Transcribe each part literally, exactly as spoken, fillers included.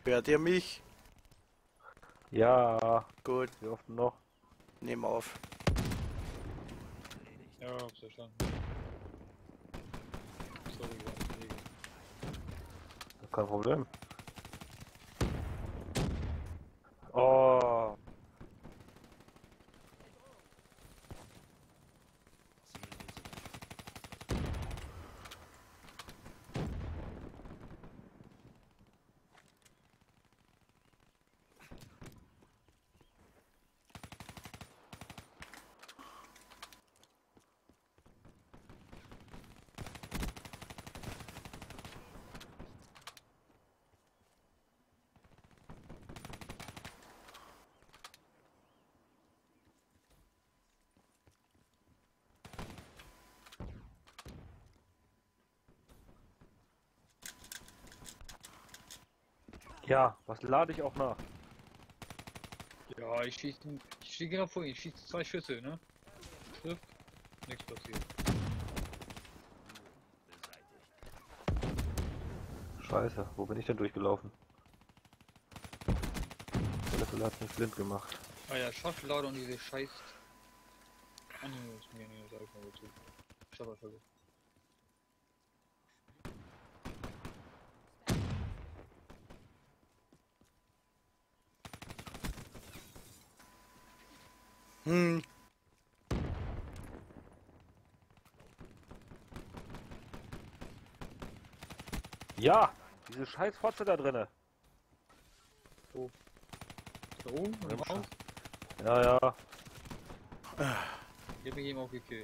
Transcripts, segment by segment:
Hört ihr mich? Ja, Gut, wie oft noch? nehm auf. Ja, hab's verstanden. Sorry, war ich Wege. Kein Problem. Oh, ja, was lade ich auch nach? Ja, ich schieße, ich stehe genau vor ihm, ich schieße zwei Schüsse, ne? Trifft, nichts passiert. Scheiße, wo bin ich denn durchgelaufen? Der hat mich blind gemacht. Ah ja, Schaffellader und diese Scheiß. Ah ne, ist mir nicht, sag ich mal dazu. Schaffellader. Hm, Ja, diese scheiß Fotze da drinne. Da oben, im Haus? Ja, ja. Ich hab mich eben auch gekillt.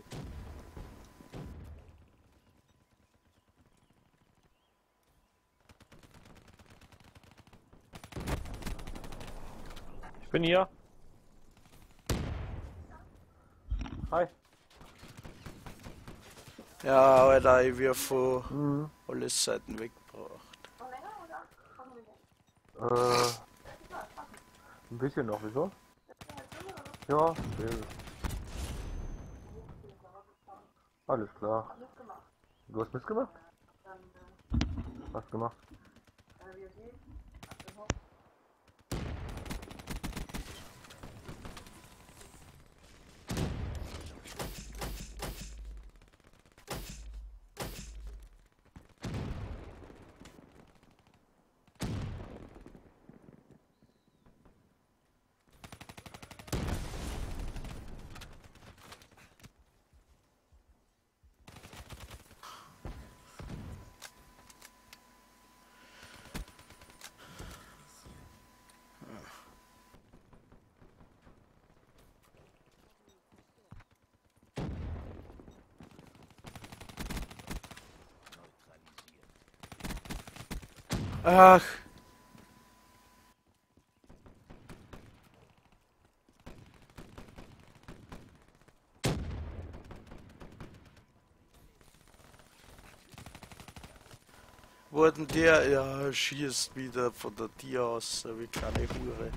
Ich bin hier. Hi. ja, Alter, ich wir von Mhm. alle Seiten weggebracht. Äh, ein bisschen noch, wieso? Ja, will. Alles klar. Du hast mitgemacht? Was gemacht? Ach, wurden der, ja, schießt wieder von der Tür aus, so wie kleine Hure.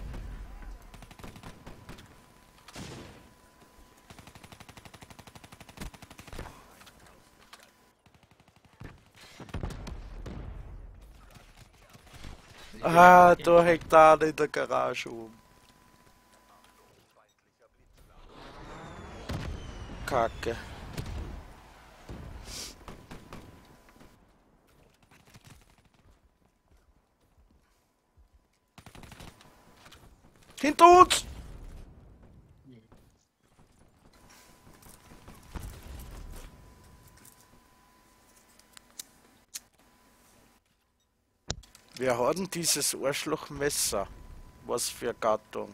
Ah, da hängt da in der Garage oben. Kacke. Hinter uns! Wir hatten dieses Arschlochmesser. Was für Gattung.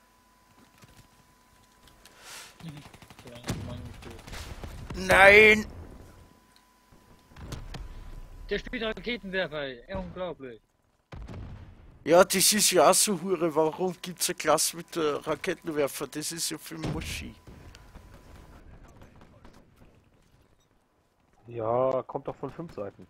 Ja, Mann, gekillt. Nein! Der spielt Raketenwerfer, ey. Unglaublich. Ja, das ist ja auch so Hure. Warum gibt's eine Klasse mit der Raketenwerfer? Das ist ja für Muschi. Ja, kommt doch von fünf Seiten.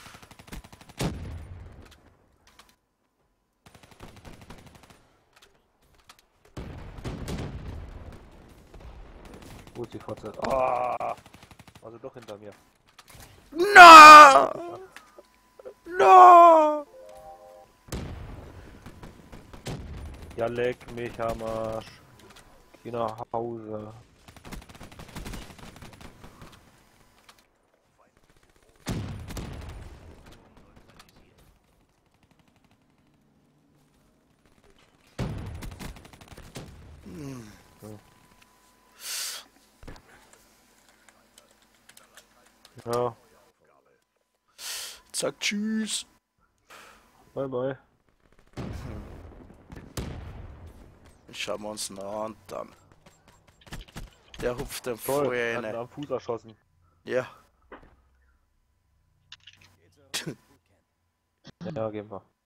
Wo ist die Fotze? Ah, also doch hinter mir. No! No! Ja, leck mich am Arsch. Geh nach Hause. Ja, Sag tschüss. bye bye. Schauen wir uns noch an dann. Der hupft dem Toll, Feuer hat ihn rein. am Fuß erschossen. Ja. Ja, gehen wir.